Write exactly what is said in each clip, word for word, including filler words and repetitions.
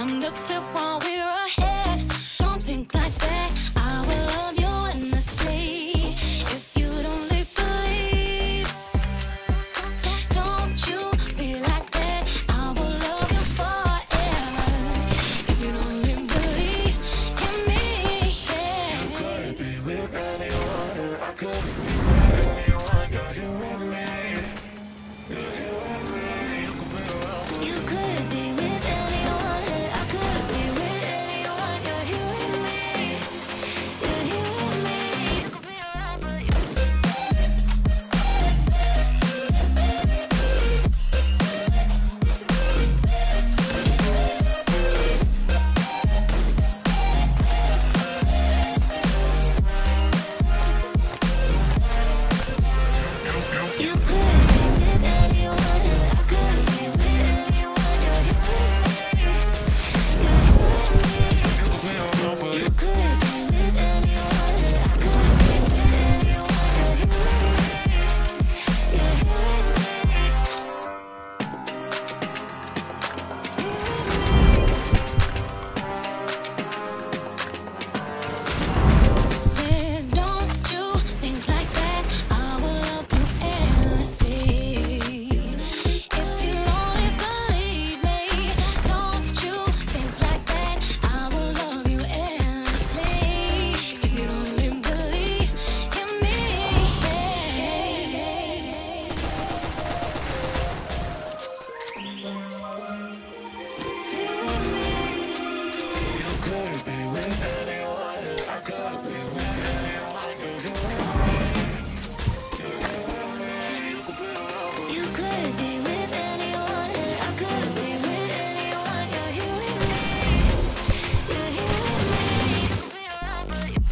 time to clip while we're ahead. Don't think like that. I will love you endlessly. If you don't live, believe. Don't you be like that. I will love you forever. If you don't live, believe in me. Yeah. You could be with anyone. I could be with anyone. You're you and me. You're you and me. You could be around. You could be with anyone. I could be with anyone. You're you and me. You're you and me. You could be around, but you You could be with anyone. I could be with anyone. You're you and me. You're you and me. You could be around, but You could be with anyone. I could be with anyone. You're you and me. You're you and me. Said, don't you think like that. I will love you endlessly. If you only believe me, don't you think like that. I will love you endlessly. If you don't live, believe in me. you could be with anyone. I could be with anyone. You're you and me. You're you and me. You could be around, but You could be with anyone. I could be with anyone. You're you and me. You're you and me. You could be around, but you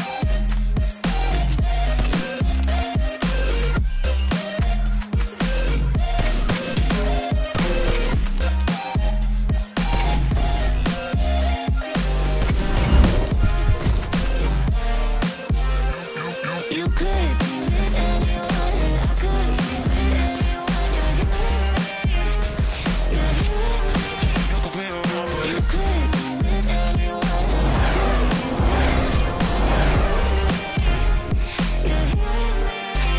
You could be with anyone. I could be with anyone. You're you and me. You're you and me. you could be around, but You could be with anyone. I could be with anyone. You're you and me.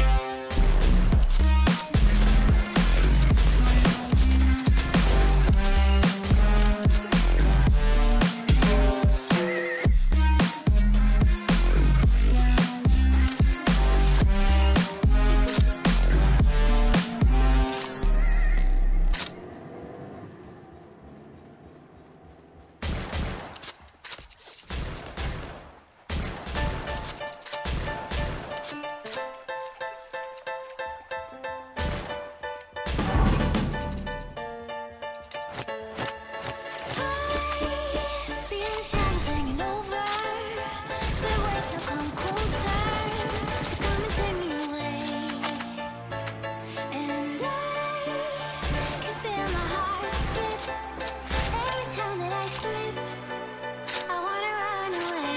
Feel the shadows hanging over. But wait, they'll come closer. Come and take me away. And I can feel my heart skip every time that I slip. I wanna run away.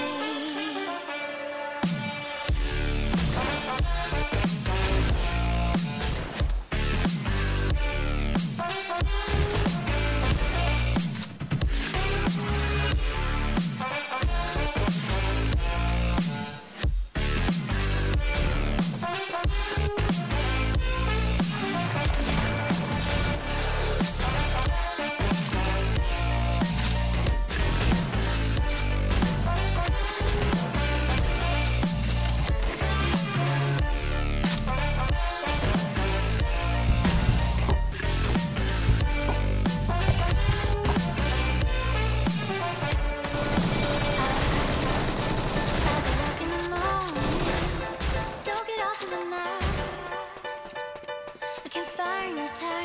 I'll be back in the morning. Don't get off in the night. I can't find your time.